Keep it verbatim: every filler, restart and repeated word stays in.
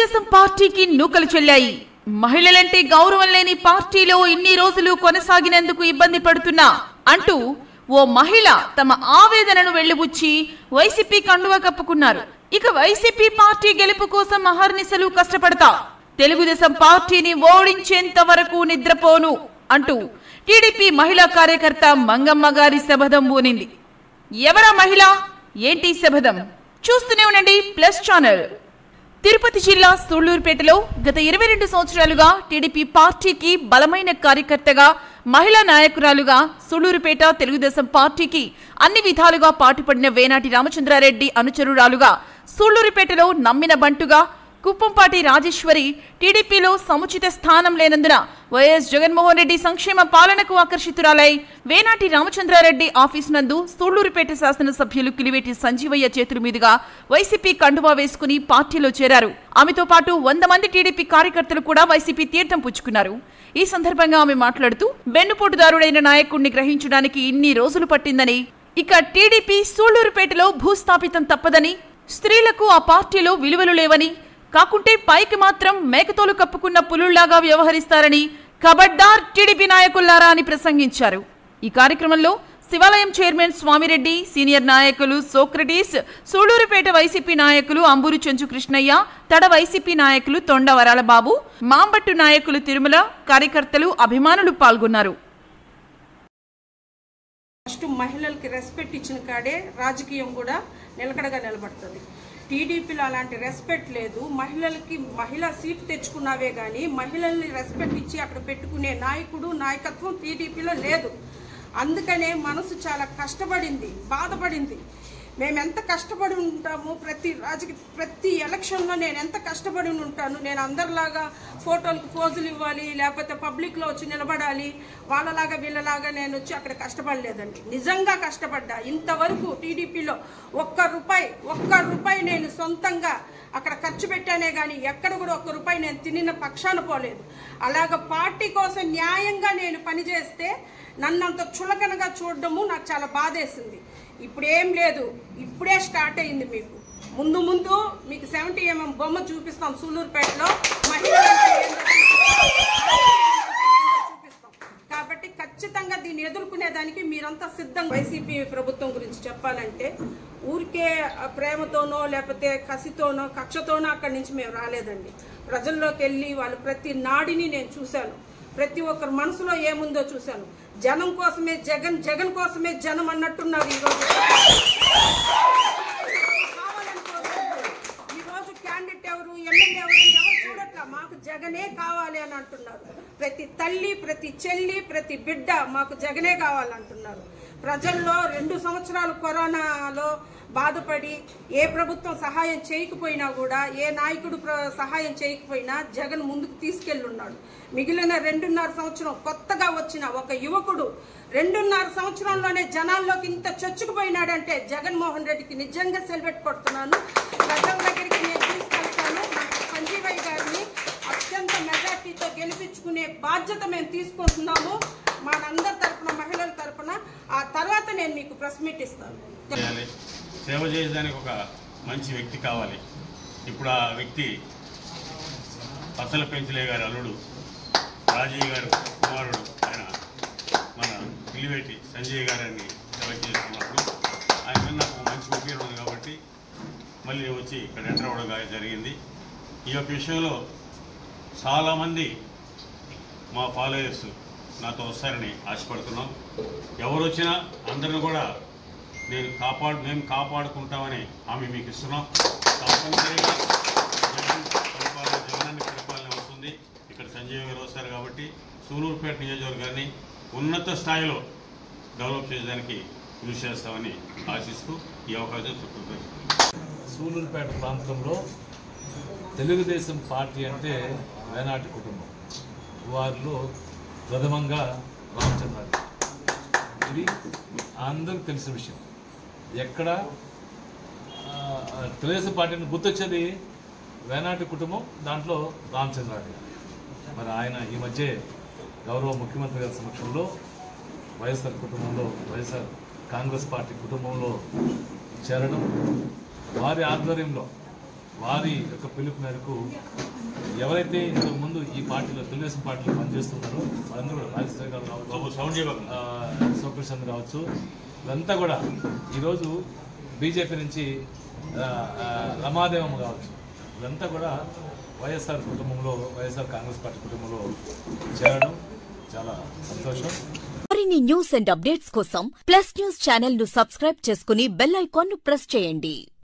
తెలుగుదేశం పార్టీకి నూకలు చెల్లాయి. మహిళలంటే గౌరవం లేని పార్టీలో ఇన్ని రోజులు కొనసాగినందుకు ఇబ్బంది పడుతున్నా అంటూ ఓ మహిళ తమ ఆవేదనను వెళ్లిబుచ్చి వైసీపీ కండువా కప్పుకున్నారు. ఇక వైసీపీ పార్టీ గెలుపు కోసం అహర్నిశలు కష్టపడతా, తెలుగుదేశం పార్టీని ఓడించేంత వరకు నిద్రపోను అంటూ టీడీపీ మహిళా కార్యకర్త మంగమ్మ గారి శపథం పూనింది. ఎవరా మహిళ, ఏంటి శపథం? చూస్తూనే ఉండండి ప్లస్ ఛానల్. తిరుపతి జిల్లా సూళ్లూరుపేటలో గత ఇరవై రెండు సంవత్సరాలుగా టీడీపీ పార్టీకి బలమైన కార్యకర్తగా, మహిళా నాయకురాలుగా సూళ్లూరుపేట తెలుగుదేశం పార్టీకి అన్ని విధాలుగా పాటుపడిన వేనాటి రామచంద్రారెడ్డి అనుచరురాలుగా, సూళ్లూరుపేటలో నమ్మిన బంటుగా కుప్పంపాటి రాజేశ్వరి టీడీపీలో సముచిత స్థానం లేనందున వైఎస్ జగన్మోహన్ రెడ్డి సంక్షేమ పాలనకు ఆకర్షితురాలై వేనాటి రామచంద్రారెడ్డి ఆఫీసు నందు సూళ్లూరుపేట శాసనసభ్యులు కిలివేటి సంజీవయ్య చేతుల మీదుగా వైసీపీ కండువా వేసుకుని పార్టీలో చేరారు. ఆమెతో పాటు వంద మంది టీడీపీ కార్యకర్తలు కూడా వైసీపీ తీర్థం పుచ్చుకున్నారు. ఈ సందర్భంగా ఆమె మాట్లాడుతూ వెన్నుపోటుదారుడైన నాయకుడిని గ్రహించడానికి ఇన్ని రోజులు పట్టిందని, ఇక టీడీపీ సూళ్లూరుపేటలో భూస్థాపితం తప్పదని, స్త్రీలకు ఆ పార్టీలో విలువలు లేవని, కాకుంటే పైకి మాత్రం మేకతోలు కప్పుకున్న పులుళ్లాగా వ్యవహరిస్తారని కబడ్దార్ టీడీపీ నాయకుల్లారా అని ప్రసంగించారు. ఈ కార్యక్రమంలో శివాలయం చైర్మన్ స్వామిరెడ్డి, సీనియర్ నాయకులు సోక్రటీస్, సూళ్లూరుపేట వైసీపీ నాయకులు అంబూరు చెంచు కృష్ణయ్య, తడ వైసీపీ నాయకులు తొండ వరాలబాబు, మాంబట్టు నాయకులు తిరుమల, కార్యకర్తలు, అభిమానులు పాల్గొన్నారు. ఫస్ట్ మహిళలకి రెస్పెక్ట్ ఇచ్చిన కాడే రాజకీయం కూడా నిలకడగా నిలబడుతుంది. టీడీపీలో అలాంటి రెస్పెక్ట్ లేదు. మహిళలకి మహిళా సీటు తెచ్చుకున్నావే కానీ మహిళల్ని రెస్పెక్ట్ ఇచ్చి అక్కడ పెట్టుకునే నాయకుడు నాయకత్వం టీడీపీలో లేదు. అందుకనే మనసు చాలా కష్టపడింది, బాధపడింది. మేము ఎంత కష్టపడి ఉంటాము, ప్రతి రాజకీయ ప్రతి ఎలక్షన్లో నేను ఎంత కష్టపడి ఉంటాను. నేను అందరిలాగా ఫోటోలకు పోజులు ఇవ్వాలి, లేకపోతే పబ్లిక్లో వచ్చి నిలబడాలి, వాళ్ళలాగా వీళ్ళలాగా నేను వచ్చి అక్కడ కష్టపడలేదండి. నిజంగా కష్టపడ్డా. ఇంతవరకు టీడీపీలో ఒక్క రూపాయి ఒక్క రూపాయి నేను సొంతంగా అక్కడ ఖర్చు పెట్టానే కానీ ఎక్కడ కూడా ఒక్క రూపాయి నేను తినిన పక్షాన పోలేదు. అలాగ పార్టీ కోసం న్యాయంగా నేను పనిచేస్తే నన్నంత చులకనగా చూడడము నాకు చాలా బాధేసింది. ఇప్పుడు ఏం లేదు, ఇప్పుడే స్టార్ట్ అయింది. మీకు ముందు ముందు మీకు సెవెంటీ ఎంఎం బొమ్మ చూపిస్తాం సూళ్లూరుపేటలో, మహిళలంటే చూపిస్తాం. కాబట్టి ఖచ్చితంగా దీన్ని ఎదుర్కొనేదానికి మీరంతా సిద్ధంగా. వైసీపీ ప్రభుత్వం గురించి చెప్పాలంటే ఊరికే ప్రేమతోనో లేకపోతే కసితోనో కక్షతోనో అక్కడి నుంచి మేము రాలేదండి. ప్రజల్లోకి వెళ్ళి వాళ్ళు ప్రతి నాడిని నేను చూశాను, ప్రతి ఒక్కరి మనసులో ఏముందో చూశాను. జనం కోసమే జగన్, జగన్ కోసమే జనం అన్నట్టున్నారు ఈరోజు. ఈరోజు క్యాండిడేట్ ఎవరు, ఎమ్మెల్యే ఎవరు ఎవరు చూడట్లా, మాకు జగనే కావాలి అని అంటున్నారు. ప్రతి తల్లి, ప్రతి చెల్లి, ప్రతి బిడ్డ మాకు జగనే కావాలంటున్నారు. ప్రజల్లో రెండు సంవత్సరాలు కరోనాలో బాధపడి ఏ ప్రభుత్వం సహాయం చేయకపోయినా కూడా, ఏ నాయకుడు సహాయం చేయకపోయినా జగన్ ముందుకు తీసుకెళ్తున్నాడు. మిగిలిన రెండున్నర సంవత్సరం కొత్తగా వచ్చిన ఒక యువకుడు రెండున్నర సంవత్సరంలోనే జనాల్లోకి ఇంత చొచ్చుకుపోయినాడంటే జగన్మోహన్ రెడ్డికి నిజంగా సెల్వెట్ కొడుతున్నాను. ప్రజల దగ్గరికి నేను తీసుకెళ్తాను. సంజీవయ్య గారిని అత్యంత మెజార్టీతో గెలిపించుకునే బాధ్యత మేము తీసుకుంటున్నాము మనందరి తరఫున, మహిళల తరఫున. ఆ తర్వాత నేను మీకు ప్రెస్ మీట్ ఇస్తాను. సేవ చేయడానికి ఒక మంచి వ్యక్తి కావాలి. ఇప్పుడు ఆ వ్యక్తి పసల పెంచలే గారి అల్లుడు రాజీవ్ గారు కుమారుడు ఆయన మన కిలివేటి సంజయ్ గారిని సెలెక్ట్ చేసుకున్నప్పుడు ఆయన మీద నాకు మంచి ఒపీనియన్ ఉంది కాబట్టి మళ్ళీ వచ్చి ఇక్కడ ఎంటర్ అవ్వడం జరిగింది. ఈ యొక్క విషయంలో చాలామంది మా ఫాలోయర్స్ నాతో వస్తారని ఆశపడుతున్నాం. ఎవరు వచ్చినా అందరిని కూడా నేను కాపాడు మేము కాపాడుకుంటామని హామీ మీకు ఇస్తున్నాం. తప్పనిసరిగా జగన్ పరిపాలన జగనాన్ని పరిపాలన వస్తుంది. ఇక్కడ సంజయ్ గారు వస్తారు కాబట్టి సూళ్లూరుపేట నియోజకవర్గాన్ని ఉన్నత స్థాయిలో డెవలప్ చేయడానికి కృషి చేస్తామని ఆశిస్తూ ఈ అవకాశం చెప్తున్నాను. సూళ్లూరుపేట ప్రాంతంలో తెలుగుదేశం పార్టీ అంటే వేనాటి కుటుంబం, వారిలో ప్రథమంగా రామచంద్రారెడ్డి. ఇది అందరికి తెలిసిన విషయం. ఎక్కడ తెలుగుదేశం పార్టీని గుర్తొచ్చేది వేనాటి కుటుంబం, దాంట్లో రామచంద్రారెడ్డి. మరి ఆయన ఈ మధ్య గౌరవ ముఖ్యమంత్రి గారి సమక్షంలో వైఎస్ఆర్ కుటుంబంలో, వైఎస్ఆర్ కాంగ్రెస్ పార్టీ కుటుంబంలో చేరడం, వారి ఆధ్వర్యంలో వారి యొక్క పిలుపు మేరకు ఎవరైతే ఇంతకు ముందు ఈ పార్టీలో తెలుగుదేశం పార్టీలో పనిచేస్తున్నారో వాళ్ళందరూ కూడా రాజశేఖర్ గారు కావచ్చు, సోకృష్ణ కావచ్చు, ఇదంతా కూడా ఈరోజు బీజేపీ నుంచి రమాదేవం కావచ్చు, ఇదంతా కూడా వైఎస్ఆర్ కుటుంబంలో వైఎస్ఆర్ కాంగ్రెస్ పార్టీ కుటుంబంలో చేరడం చాలా సంతోషం. మరిన్ని న్యూస్ అండ్ అప్డేట్స్ కోసం ప్లస్ న్యూస్ ఛానల్ ను సబ్స్క్రైబ్ చేసుకుని బెల్ ఐకాన్ ను ప్రెస్ చేయండి.